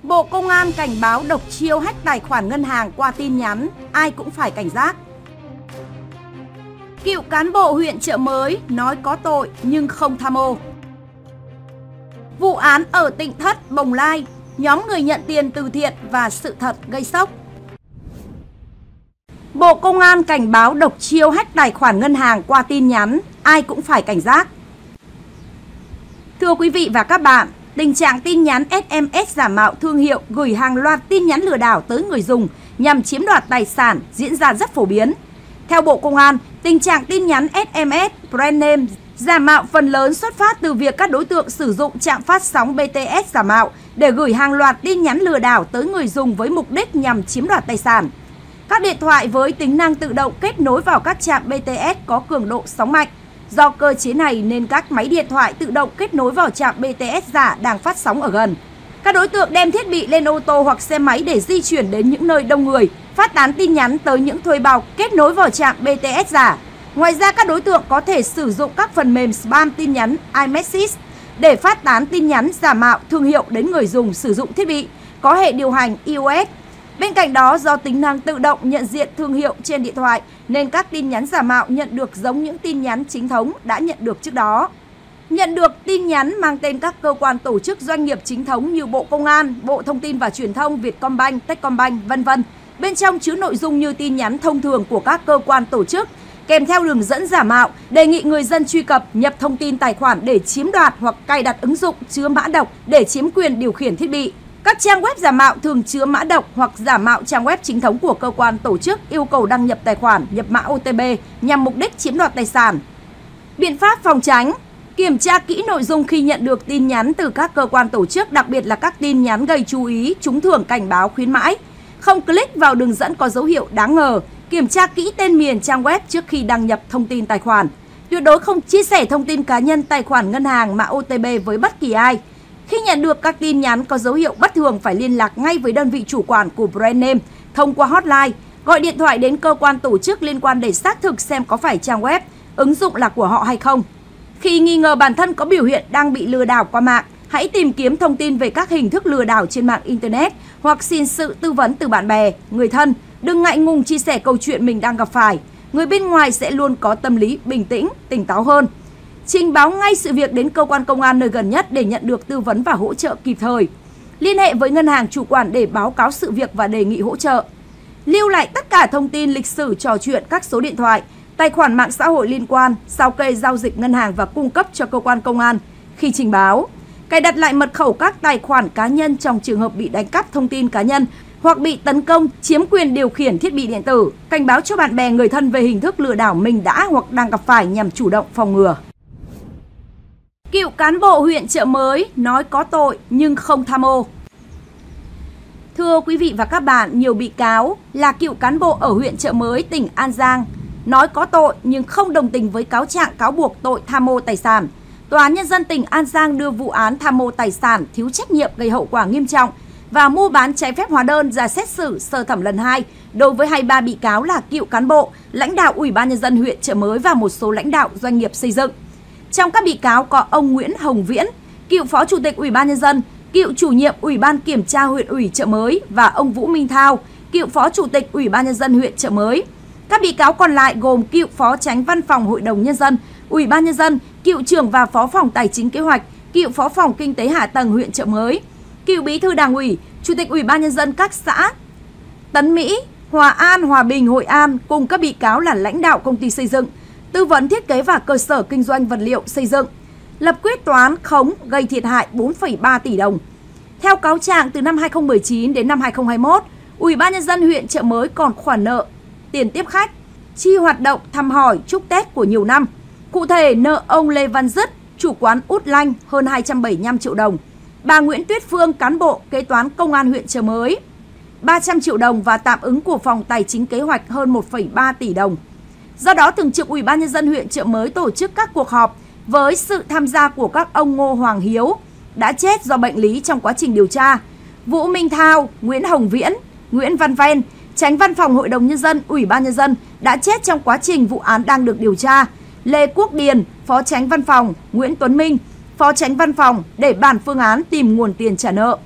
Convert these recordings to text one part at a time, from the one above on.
Bộ Công an cảnh báo độc chiêu hack tài khoản ngân hàng qua tin nhắn, ai cũng phải cảnh giác. Cựu cán bộ huyện Chợ Mới nói có tội nhưng không tham ô. Vụ án ở Tỉnh Thất, Bồng Lai, nhóm người nhận tiền từ thiện và sự thật gây sốc. Bộ Công an cảnh báo độc chiêu hack tài khoản ngân hàng qua tin nhắn, ai cũng phải cảnh giác. Thưa quý vị và các bạn, tình trạng tin nhắn SMS giả mạo thương hiệu gửi hàng loạt tin nhắn lừa đảo tới người dùng nhằm chiếm đoạt tài sản diễn ra rất phổ biến. Theo Bộ Công an, tình trạng tin nhắn SMS brand name giả mạo phần lớn xuất phát từ việc các đối tượng sử dụng trạm phát sóng BTS giả mạo để gửi hàng loạt tin nhắn lừa đảo tới người dùng với mục đích nhằm chiếm đoạt tài sản. Các điện thoại với tính năng tự động kết nối vào các trạm BTS có cường độ sóng mạnh. Do cơ chế này nên các máy điện thoại tự động kết nối vào trạm BTS giả đang phát sóng ở gần. Các đối tượng đem thiết bị lên ô tô hoặc xe máy để di chuyển đến những nơi đông người, phát tán tin nhắn tới những thuê bao kết nối vào trạm BTS giả. Ngoài ra, các đối tượng có thể sử dụng các phần mềm spam tin nhắn iMessage để phát tán tin nhắn giả mạo thương hiệu đến người dùng sử dụng thiết bị có hệ điều hành iOS. Bên cạnh đó, do tính năng tự động nhận diện thương hiệu trên điện thoại nên các tin nhắn giả mạo nhận được giống những tin nhắn chính thống đã nhận được trước đó. Nhận được tin nhắn mang tên các cơ quan tổ chức doanh nghiệp chính thống như Bộ Công an, Bộ Thông tin và Truyền thông, Vietcombank, Techcombank, v.v. Bên trong chứa nội dung như tin nhắn thông thường của các cơ quan tổ chức, kèm theo đường dẫn giả mạo, đề nghị người dân truy cập, nhập thông tin tài khoản để chiếm đoạt hoặc cài đặt ứng dụng chứa mã độc để chiếm quyền điều khiển thiết bị. Các trang web giả mạo thường chứa mã độc hoặc giả mạo trang web chính thống của cơ quan tổ chức yêu cầu đăng nhập tài khoản, nhập mã OTP nhằm mục đích chiếm đoạt tài sản. Biện pháp phòng tránh: kiểm tra kỹ nội dung khi nhận được tin nhắn từ các cơ quan tổ chức, đặc biệt là các tin nhắn gây chú ý, trúng thưởng, cảnh báo, khuyến mãi. Không click vào đường dẫn có dấu hiệu đáng ngờ. Kiểm tra kỹ tên miền trang web trước khi đăng nhập thông tin tài khoản. Tuyệt đối không chia sẻ thông tin cá nhân, tài khoản ngân hàng, mã OTP với bất kỳ ai. Khi nhận được các tin nhắn có dấu hiệu bất thường phải liên lạc ngay với đơn vị chủ quản của brand name thông qua hotline, gọi điện thoại đến cơ quan tổ chức liên quan để xác thực xem có phải trang web, ứng dụng là của họ hay không. Khi nghi ngờ bản thân có biểu hiện đang bị lừa đảo qua mạng, hãy tìm kiếm thông tin về các hình thức lừa đảo trên mạng Internet hoặc xin sự tư vấn từ bạn bè, người thân. Đừng ngại ngùng chia sẻ câu chuyện mình đang gặp phải. Người bên ngoài sẽ luôn có tâm lý bình tĩnh, tỉnh táo hơn. Trình báo ngay sự việc đến cơ quan công an nơi gần nhất để nhận được tư vấn và hỗ trợ kịp thời. Liên hệ với ngân hàng chủ quản để báo cáo sự việc và đề nghị hỗ trợ. Lưu lại tất cả thông tin lịch sử trò chuyện, các số điện thoại, tài khoản mạng xã hội liên quan, sao kê giao dịch ngân hàng và cung cấp cho cơ quan công an khi trình báo. Cài đặt lại mật khẩu các tài khoản cá nhân trong trường hợp bị đánh cắp thông tin cá nhân hoặc bị tấn công, chiếm quyền điều khiển thiết bị điện tử. Cảnh báo cho bạn bè, người thân về hình thức lừa đảo mình đã hoặc đang gặp phải nhằm chủ động phòng ngừa. Cựu cán bộ huyện Chợ Mới nói có tội nhưng không tham ô. Thưa quý vị và các bạn, nhiều bị cáo là cựu cán bộ ở huyện Chợ Mới, tỉnh An Giang nói có tội nhưng không đồng tình với cáo trạng cáo buộc tội tham ô tài sản. Tòa án Nhân dân tỉnh An Giang đưa vụ án tham ô tài sản, thiếu trách nhiệm gây hậu quả nghiêm trọng và mua bán trái phép hóa đơn ra xét xử sơ thẩm lần 2 đối với 23 bị cáo là cựu cán bộ, lãnh đạo Ủy ban Nhân dân huyện Chợ Mới và một số lãnh đạo doanh nghiệp xây dựng. Trong các bị cáo có ông Nguyễn Hồng Viễn, cựu Phó Chủ tịch Ủy ban Nhân dân, cựu Chủ nhiệm Ủy ban Kiểm tra huyện ủy Chợ Mới và ông Vũ Minh Thao, cựu Phó Chủ tịch Ủy ban Nhân dân huyện Chợ Mới. Các bị cáo còn lại gồm cựu Phó Chánh Văn phòng Hội đồng Nhân dân, Ủy ban Nhân dân, cựu trưởng và Phó phòng Tài chính Kế hoạch, cựu Phó phòng Kinh tế Hạ tầng huyện Chợ Mới, cựu Bí thư Đảng ủy, Chủ tịch Ủy ban Nhân dân các xã Tấn Mỹ, Hòa An, Hòa Bình, Hội An cùng các bị cáo là lãnh đạo công ty xây dựng, tư vấn thiết kế và cơ sở kinh doanh vật liệu xây dựng, lập quyết toán khống gây thiệt hại 4,3 tỷ đồng. Theo cáo trạng, từ năm 2019 đến năm 2021, Ủy ban Nhân dân huyện Chợ Mới còn khoản nợ tiền tiếp khách, chi hoạt động thăm hỏi, chúc Tết của nhiều năm. Cụ thể, nợ ông Lê Văn Dứt, chủ quán Út Lanh hơn 275 triệu đồng, bà Nguyễn Tuyết Phương, cán bộ kế toán công an huyện Chợ Mới 300 triệu đồng và tạm ứng của phòng Tài chính Kế hoạch hơn 1,3 tỷ đồng. Do đó, Thường trực Ủy ban Nhân dân huyện Chợ Mới tổ chức các cuộc họp với sự tham gia của các ông Ngô Hoàng Hiếu, đã chết do bệnh lý trong quá trình điều tra, Vũ Minh Thao, Nguyễn Hồng Viễn, Nguyễn Văn Ven, Chánh Văn phòng Hội đồng Nhân dân, Ủy ban Nhân dân đã chết trong quá trình vụ án đang được điều tra, Lê Quốc Điền, Phó Chánh Văn phòng, Nguyễn Tuấn Minh, Phó Chánh Văn phòng để bàn phương án tìm nguồn tiền trả nợ.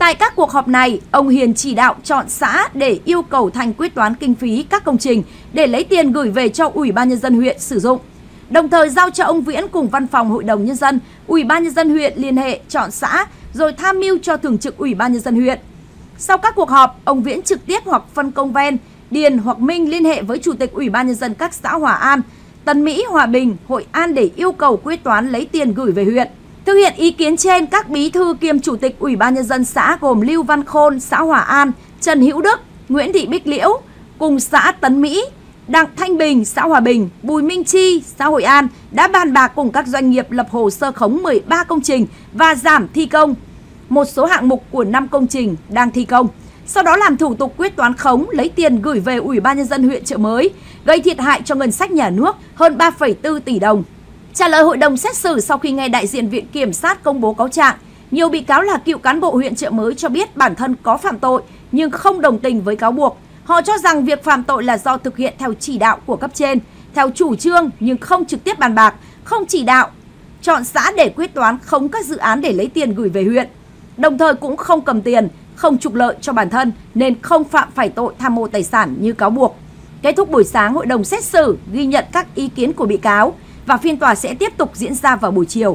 Tại các cuộc họp này, ông Hiền chỉ đạo chọn xã để yêu cầu Thành quyết toán kinh phí các công trình để lấy tiền gửi về cho Ủy ban Nhân dân huyện sử dụng. Đồng thời giao cho ông Viễn cùng Văn phòng Hội đồng Nhân dân, Ủy ban Nhân dân huyện liên hệ chọn xã rồi tham mưu cho Thường trực Ủy ban Nhân dân huyện. Sau các cuộc họp, ông Viễn trực tiếp hoặc phân công Ven, Điền hoặc Minh liên hệ với Chủ tịch Ủy ban Nhân dân các xã Hòa An, Tân Mỹ, Hòa Bình, Hội An để yêu cầu quyết toán lấy tiền gửi về huyện. Thực hiện ý kiến trên, các bí thư kiêm Chủ tịch Ủy ban Nhân dân xã gồm Lưu Văn Khôn, xã Hòa An, Trần Hữu Đức, Nguyễn Thị Bích Liễu, cùng xã Tấn Mỹ, Đặng Thanh Bình, xã Hòa Bình, Bùi Minh Chi, xã Hội An đã bàn bạc cùng các doanh nghiệp lập hồ sơ khống 13 công trình và giảm thi công một số hạng mục của 5 công trình đang thi công. Sau đó làm thủ tục quyết toán khống, lấy tiền gửi về Ủy ban Nhân dân huyện Chợ Mới, gây thiệt hại cho ngân sách nhà nước hơn 3,4 tỷ đồng. Trả lời hội đồng xét xử sau khi nghe đại diện Viện Kiểm sát công bố cáo trạng, nhiều bị cáo là cựu cán bộ huyện Chợ Mới cho biết bản thân có phạm tội nhưng không đồng tình với cáo buộc. Họ cho rằng việc phạm tội là do thực hiện theo chỉ đạo của cấp trên, theo chủ trương nhưng không trực tiếp bàn bạc, không chỉ đạo chọn xã để quyết toán khống các dự án để lấy tiền gửi về huyện. Đồng thời cũng không cầm tiền, không trục lợi cho bản thân nên không phạm phải tội tham mô tài sản như cáo buộc. Kết thúc buổi sáng, hội đồng xét xử ghi nhận các ý kiến của bị cáo và phiên tòa sẽ tiếp tục diễn ra vào buổi chiều.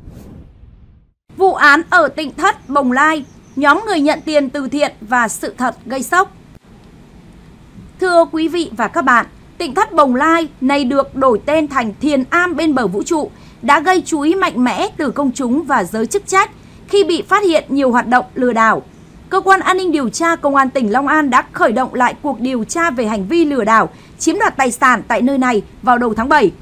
Vụ án ở Tỉnh Thất, Bồng Lai, nhóm người nhận tiền từ thiện và sự thật gây sốc. Thưa quý vị và các bạn, Tỉnh Thất Bồng Lai này được đổi tên thành Thiền Am bên bờ vũ trụ đã gây chú ý mạnh mẽ từ công chúng và giới chức trách khi bị phát hiện nhiều hoạt động lừa đảo. Cơ quan an ninh điều tra Công an tỉnh Long An đã khởi động lại cuộc điều tra về hành vi lừa đảo, chiếm đoạt tài sản tại nơi này vào đầu tháng 7.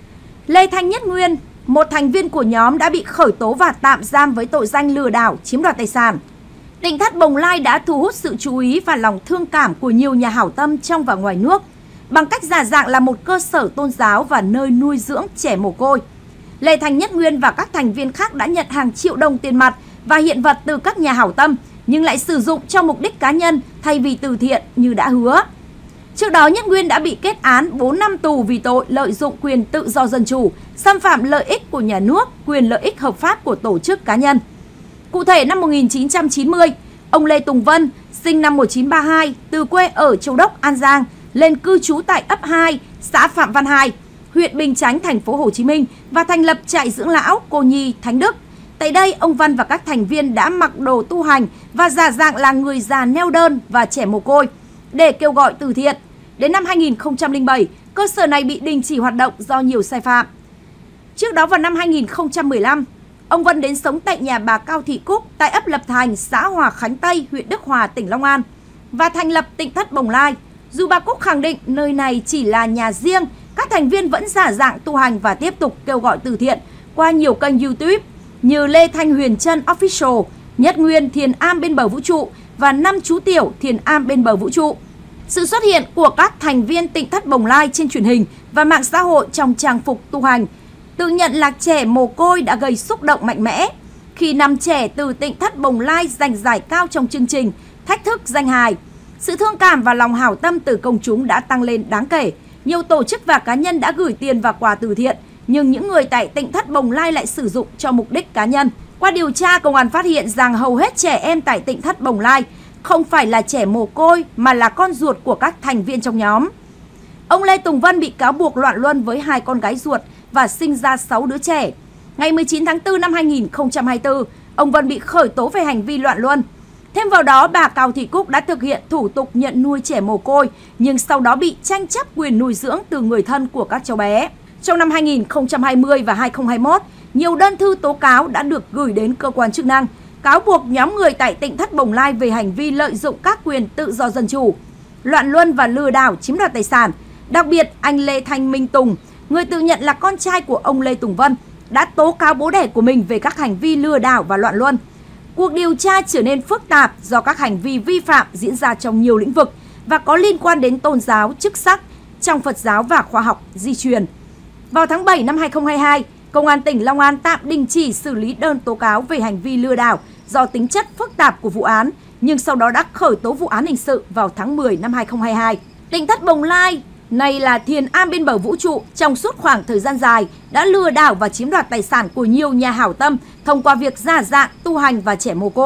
Lê Thanh Nhất Nguyên, một thành viên của nhóm đã bị khởi tố và tạm giam với tội danh lừa đảo, chiếm đoạt tài sản. Tỉnh Thất Bồng Lai đã thu hút sự chú ý và lòng thương cảm của nhiều nhà hảo tâm trong và ngoài nước bằng cách giả dạng là một cơ sở tôn giáo và nơi nuôi dưỡng trẻ mồ côi. Lê Thanh Nhất Nguyên và các thành viên khác đã nhận hàng triệu đồng tiền mặt và hiện vật từ các nhà hảo tâm nhưng lại sử dụng cho mục đích cá nhân thay vì từ thiện như đã hứa. Trước đó, Nhất Nguyên đã bị kết án 4 năm tù vì tội lợi dụng quyền tự do dân chủ, xâm phạm lợi ích của nhà nước, quyền lợi ích hợp pháp của tổ chức cá nhân. Cụ thể, năm 1990, ông Lê Tùng Vân, sinh năm 1932, từ quê ở Châu Đốc, An Giang, lên cư trú tại ấp 2, xã Phạm Văn Hai, huyện Bình Chánh, thành phố Hồ Chí Minh và thành lập trại dưỡng lão Cô Nhi, Thánh Đức. Tại đây, ông Văn và các thành viên đã mặc đồ tu hành và giả dạng là người già neo đơn và trẻ mồ côi để kêu gọi từ thiện. Đến năm 2007, cơ sở này bị đình chỉ hoạt động do nhiều sai phạm. Trước đó vào năm 2015, ông Vân đến sống tại nhà bà Cao Thị Cúc tại ấp Lập Thành, xã Hòa Khánh Tây, huyện Đức Hòa, tỉnh Long An và thành lập Tỉnh Thất Bồng Lai. Dù bà Cúc khẳng định nơi này chỉ là nhà riêng, các thành viên vẫn giả dạng tu hành và tiếp tục kêu gọi từ thiện qua nhiều kênh YouTube như Lê Thanh Huyền Trân Official, Nhất Nguyên Thiền Am bên bờ vũ trụ và 5 chú tiểu Thiền Am bên bờ vũ trụ. Sự xuất hiện của các thành viên Tỉnh Thất Bồng Lai trên truyền hình và mạng xã hội trong trang phục tu hành, tự nhận là trẻ mồ côi đã gây xúc động mạnh mẽ. Khi 5 trẻ từ Tỉnh Thất Bồng Lai giành giải cao trong chương trình Thách thức danh hài, sự thương cảm và lòng hảo tâm từ công chúng đã tăng lên đáng kể. Nhiều tổ chức và cá nhân đã gửi tiền và quà từ thiện, nhưng những người tại Tỉnh Thất Bồng Lai lại sử dụng cho mục đích cá nhân. Qua điều tra, công an phát hiện rằng hầu hết trẻ em tại Tỉnh Thất Bồng Lai không phải là trẻ mồ côi mà là con ruột của các thành viên trong nhóm. Ông Lê Tùng Vân bị cáo buộc loạn luân với 2 con gái ruột và sinh ra 6 đứa trẻ. Ngày 19 tháng 4 năm 2024, ông Vân bị khởi tố về hành vi loạn luân. Thêm vào đó, bà Cao Thị Cúc đã thực hiện thủ tục nhận nuôi trẻ mồ côi, nhưng sau đó bị tranh chấp quyền nuôi dưỡng từ người thân của các cháu bé. Trong năm 2020 và 2021, nhiều đơn thư tố cáo đã được gửi đến cơ quan chức năng, cáo buộc nhóm người tại Tỉnh Thất Bồng Lai về hành vi lợi dụng các quyền tự do dân chủ, loạn luân và lừa đảo chiếm đoạt tài sản. Đặc biệt, anh Lê Thanh Minh Tùng, người tự nhận là con trai của ông Lê Tùng Vân, đã tố cáo bố đẻ của mình về các hành vi lừa đảo và loạn luân. Cuộc điều tra trở nên phức tạp do các hành vi vi phạm diễn ra trong nhiều lĩnh vực và có liên quan đến tôn giáo, chức sắc, trong Phật giáo và khoa học di truyền. Vào tháng 7 năm 2022, Công an tỉnh Long An tạm đình chỉ xử lý đơn tố cáo về hành vi lừa đảo do tính chất phức tạp của vụ án, nhưng sau đó đã khởi tố vụ án hình sự vào tháng 10 năm 2022. Tỉnh Thất Bồng Lai này là Thiền Am bên bờ vũ trụ trong suốt khoảng thời gian dài đã lừa đảo và chiếm đoạt tài sản của nhiều nhà hảo tâm thông qua việc giả dạng tu hành và trẻ mồ côi.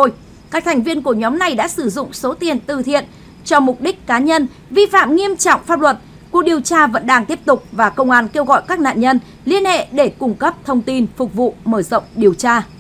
Các thành viên của nhóm này đã sử dụng số tiền từ thiện cho mục đích cá nhân, vi phạm nghiêm trọng pháp luật. Cuộc điều tra vẫn đang tiếp tục và công an kêu gọi các nạn nhân liên hệ để cung cấp thông tin phục vụ mở rộng điều tra.